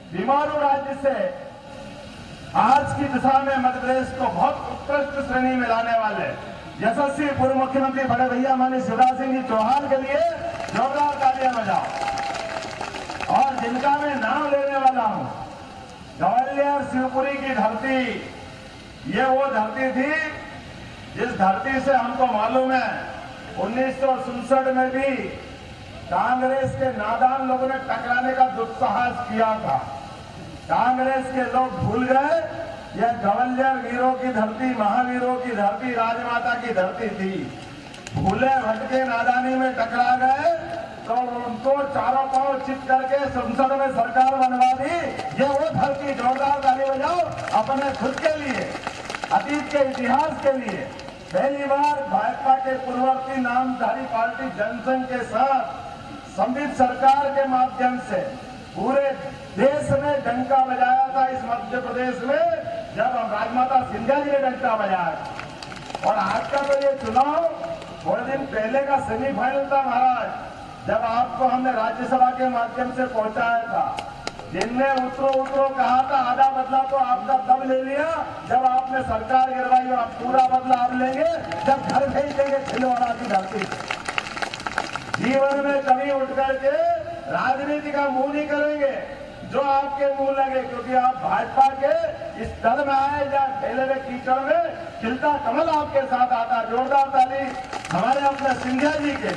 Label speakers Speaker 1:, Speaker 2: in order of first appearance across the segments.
Speaker 1: बीमारू राज्य से आज की दिशा में मध्य प्रदेश को बहुत उत्कृष्ट श्रेणी में लाने वाले यशस्वी पूर्व मुख्यमंत्री बड़े भैया माननीय शिवराज सिंह जी चौहान के लिए जोरदार तालियां बजाओ। और जिनका मैं नाम लेने वाला हूं, ग्वालियर शिवपुरी की धरती, ये वो धरती थी जिस धरती से हमको मालूम है 1967 में भी कांग्रेस के नादान लोगों ने टकराने का दुस्साहस किया था। कांग्रेस के लोग भूल गए यह ग्वालियर वीरों की धरती, महावीरों की धरती, राजमाता की धरती थी। भूले भटके नादानी में टकरा गए तो उनको चारों पांव चित करके संसद में सरकार बनवा दी। ये वो धरती, जोरदार ताली बजाओ अपने खुद के लिए, अतीत के इतिहास के लिए। पहली बार भाजपा के पूर्ववर्ती नामधारी पार्टी जनसंघ के साथ संवित सरकार के माध्यम से पूरे देश में डंका बजाया था। इस मध्य प्रदेश में जब राजमाता सिंधिया जी ने डंका बजाया। और आज का तो ये चुनाव थोड़े दिन पहले का सेमीफाइनल था महाराज, जब आपको हमने राज्यसभा के माध्यम से पहुंचाया था। जिनने उतरो उतरो कहा था, आधा बदला तो आपका तब ले लिया जब आपने सरकार गिरवाई, और पूरा बदला आप लेंगे जब घर भेज देंगे छिंदवाड़ा की धरती। जीवन में कभी उठ करके राजनीति का मुंह नहीं करेंगे जो आपके मुंह लगे, क्योंकि आप भाजपा के इस दल में आए या फैले हुए कीचड़ में खिलता कमल आपके साथ आता। जोरदार ताली हमारे अपने सिंधिया जी के।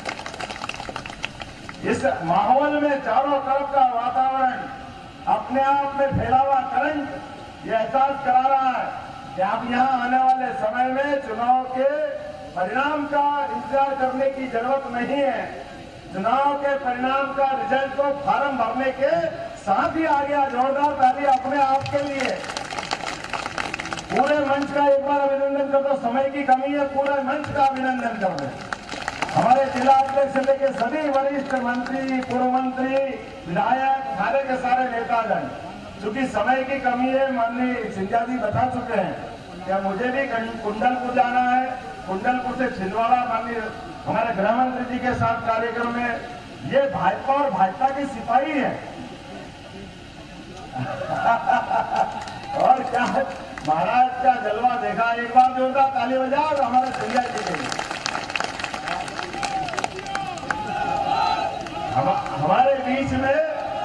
Speaker 1: इस माहौल में चारों तरफ का वातावरण अपने आप में फैला हुआ करंट ये एहसास करा रहा है कि आप यहाँ आने वाले समय में चुनाव के परिणाम का इंतजार करने की जरूरत नहीं है। चुनाव के परिणाम का रिजल्ट को फॉर्म भरने के साथ ही आ गया। जोरदार ताली अपने आप के लिए। पूरे मंच का एक बार अभिनंदन कर दो, समय की कमी है, पूरे मंच का अभिनंदन कर दो। हमारे जिला अध्यक्ष से लेकर सभी वरिष्ठ मंत्री, पूर्व मंत्री, विधायक, सारे के सारे नेतागण। चूंकि समय की कमी है, माननीय सिंधिया जी बता चुके हैं कि मुझे भी कुंडलपुर जाना है। कुंडलपुर से छिंदवाड़ा माननीय हमारे गृह मंत्री जी के साथ कार्यक्रम में। ये भाजपा और भाजपा के सिपाही है। और क्या महाराज का जलवा देखा, एक बार जोरदार ताली बजाओ और हमारे सिंधिया जी के लिए। हमारे बीच में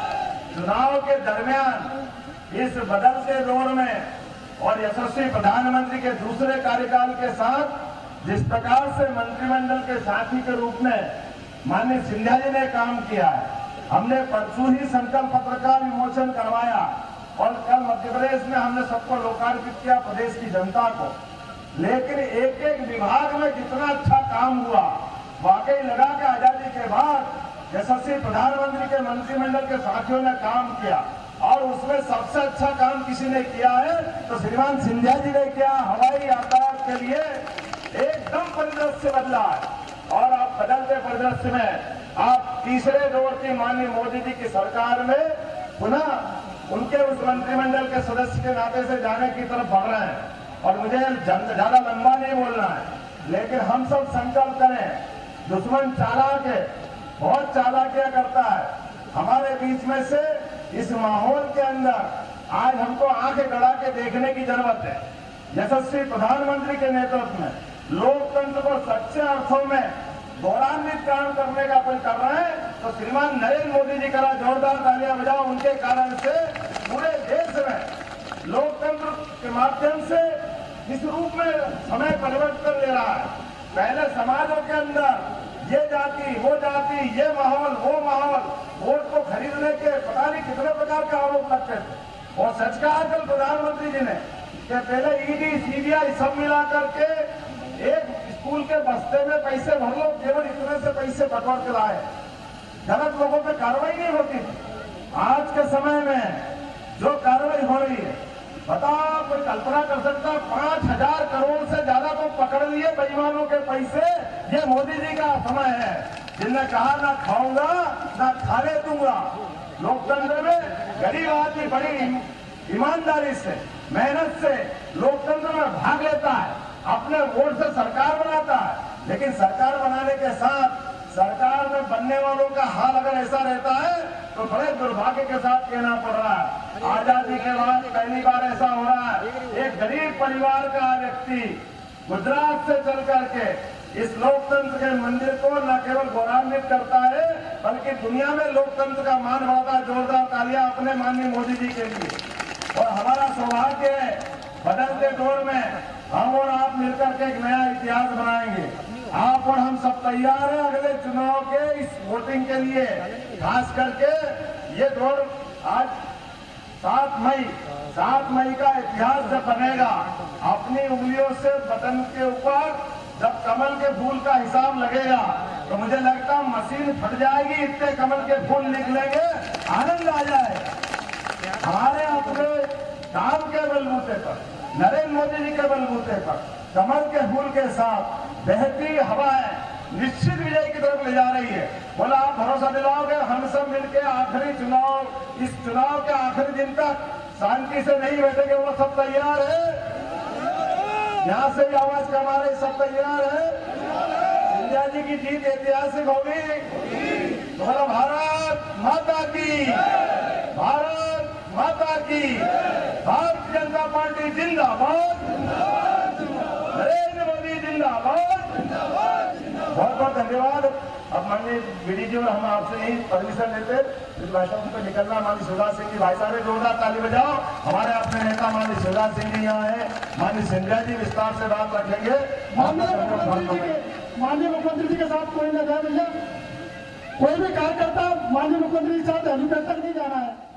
Speaker 1: चुनाव के दरमियान इस बदलते दौर में और यशस्वी प्रधानमंत्री के दूसरे कार्यकाल के साथ जिस प्रकार से मंत्रिमंडल के साथी के रूप में माननीय सिंधिया जी ने काम किया है, हमने परसों ही संकल्प पत्र का विमोचन करवाया और कल मध्य प्रदेश में हमने सबको लोकार्पित किया, प्रदेश की जनता को। लेकिन एक एक विभाग में जितना अच्छा काम हुआ, वाकई लगा कि आजादी के बाद यशस्वी प्रधानमंत्री के मंत्रिमंडल के साथियों ने काम किया और उसमें सबसे अच्छा काम किसी ने किया है तो श्रीमान सिंधिया जी ने किया। हवाई यातायात के लिए एकदम परिदृश्य बदला है और आप बदलते परिदृश्य में आप तीसरे दौर की माननीय मोदी जी की सरकार में पुनः उनके उस मंत्रिमंडल के सदस्य के नाते से जाने की तरफ बढ़ रहे हैं। और मुझे ज्यादा लंबा नहीं बोलना है, लेकिन हम सब संकल्प करें। दुश्मन चालाक है, बहुत चालाकियां करता है। हमारे बीच में से इस माहौल के अंदर आज हमको आंखें गड़ा के देखने की जरूरत है। यशस्वी प्रधानमंत्री के नेतृत्व में लोकतंत्र को सच्चे अर्थों में गौरवान्वित काम करने का अपन कर रहे हैं तो श्रीमान नरेंद्र मोदी जी का जोरदार तालियां बजाओ। उनके कारण से पूरे देश में लोकतंत्र के माध्यम से इस रूप में समय परिवर्तन ले रहा है। पहले समाजों के अंदर ये जाति, वो जाति, ये माहौल, वो माहौल, वोट को खरीदने के पता नहीं कितने प्रकार के आरोप लगते थे। और सच कहा कल प्रधानमंत्री जी ने कि पहले ईडी, सीबीआई सब मिला करके एक स्कूल के बस्ते में पैसे भर लो, केवल इतने से पैसे बटोर के लाए। गलत लोगों पे कार्रवाई नहीं होती थी। आज के समय में जो कार्रवाई हो रही है, बताओ कोई कल्पना कर सकता? 5,000 करोड़ से ज्यादा को पकड़ लिए बेईमानों के पैसे। ये मोदी जी का समय है, जिनने कहा ना खाऊंगा ना खाने दूंगा। लोकतंत्र में गरीब आदमी बड़ी ईमानदारी से, मेहनत से लोकतंत्र में भाग लेता है, अपने वोट से सरकार बनाता है। लेकिन सरकार बनाने के साथ सरकार में बनने वालों का हाल अगर ऐसा रहता है तो बड़े दुर्भाग्य के साथ कहना पड़ रहा है। आजादी के बाद पहली बार ऐसा हो रहा है, एक गरीब परिवार का व्यक्ति गुजरात से चल करके इस लोकतंत्र के मंदिर को न केवल गौरवान्वित करता है, बल्कि दुनिया में लोकतंत्र का मान बढ़ाता है। जोरदार तालियां अपने माननीय मोदी जी के लिए। और हमारा सौभाग्य है, बदलते दौर में हम और आप मिलकर के एक नया इतिहास बनाएंगे। आप और हम सब तैयार हैं अगले चुनाव के इस वोटिंग के लिए। खास करके ये दौर आज 7 मई का इतिहास जब बनेगा, अपनी उंगलियों से बटन के ऊपर जब कमल के फूल का हिसाब लगेगा तो मुझे लगता है मशीन फट जाएगी, इतने कमल के फूल निकलेंगे, आनंद आ जाए। हमारे अपने काम के बलबूते पर, नरेंद्र मोदी जी के बलबूते पर कमल के फूल के साथ बहती हवाएं निश्चित विजय की तरफ ले जा रही है। बोला आप भरोसा दिलाओगे हम सब मिलकर आखिरी चुनाव, इस चुनाव के आखिरी दिन तक शांति से नहीं बैठेंगे? वो सब तैयार है? यहाँ से भी आवाज का हमारे सब तैयार है? सिंधिया जी की जीत ऐतिहासिक होगी। तो बोला भारत माता की, भारत माता की, भारतीय जनता पार्टी जिंदाबाद, नरेंद्र मोदी जिंदाबाद। बहुत बहुत धन्यवाद। अब माननीय बीडी जी और हम आपसे यही परमिशन लेते इस भाषण पे निकलना। माननीय शिवराज सिंह जी, भाई साहब जोरदार ताली बजाओ। हमारे अपने नेता माननीय शिवराज सिंह जी यहाँ है, माननीय सिंधिया जी विस्तार से बात रखेंगे।
Speaker 2: माननीय मुख्यमंत्री जी के साथ कोई न जाए भैया, कोई भी कार्यकर्ता माननीय मुख्यमंत्री के साथ हेलीपैड तक नहीं जाना है।